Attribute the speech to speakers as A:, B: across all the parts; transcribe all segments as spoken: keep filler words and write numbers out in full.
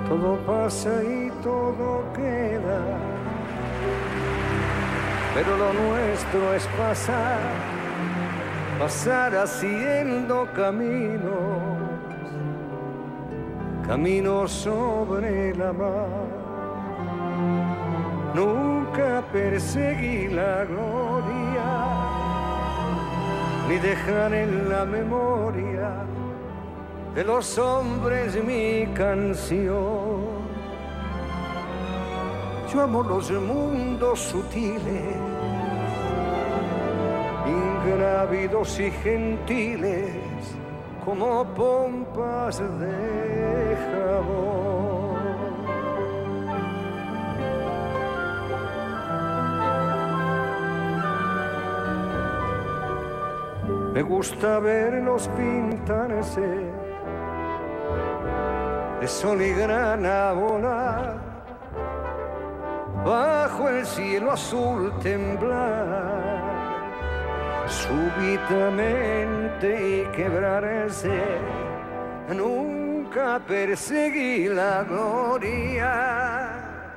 A: Todo pasa y todo queda, pero lo nuestro es pasar, pasar haciendo caminos, caminos sobre la mar. Nunca perseguí la gloria, ni dejar en la memoria de los hombres mi canción. Yo amo los mundos sutiles, ingrávidos y gentiles, como pompas de jabón. Me gusta verlos pintarse de sol y grana volar, bajo el cielo azul temblar, súbitamente y quebrarse. Nunca perseguí la gloria,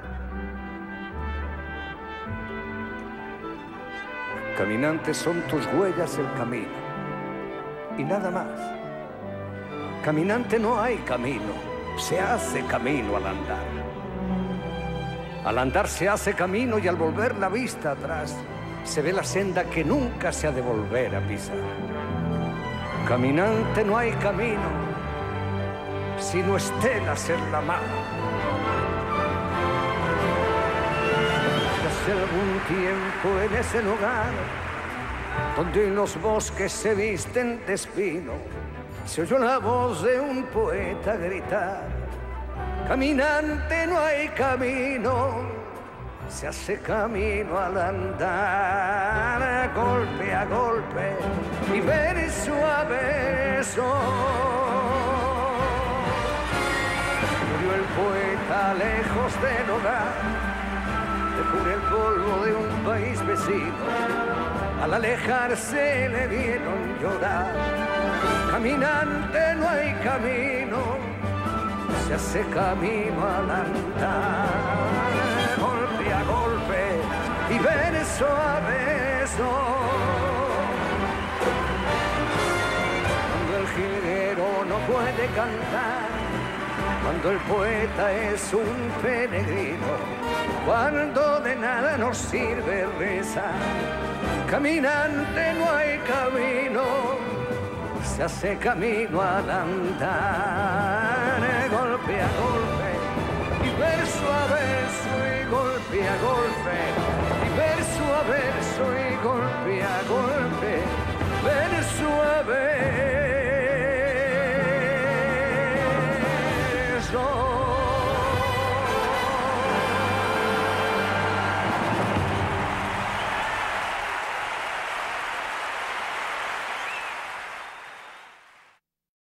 A: caminantes son tus huellas el camino y nada más. Caminante no hay camino, se hace camino al andar. Al andar se hace camino y al volver la vista atrás se ve la senda que nunca se ha de volver a pisar. Caminante no hay camino, sino estelas en la mar. Hace algún tiempo en ese lugar donde los bosques se visten de espino, se oyó la voz de un poeta gritar: caminante no hay camino, se hace camino al andar, golpe a golpe y verso a verso. Murió el poeta lejos del hogar, descubre el polvo de un país vecino. Al alejarse le vieron llorar. Caminante no hay camino, se hace camino al andar, golpe a golpe y verso a verso. Cuando el jilguero no puede cantar, cuando el poeta es un peregrino, cuando de nada nos sirve rezar, caminante no hay camino, se hace camino al andar, golpe a golpe y verso a verso y golpe a golpe y verso a verso y golpe a golpe, verso a verso.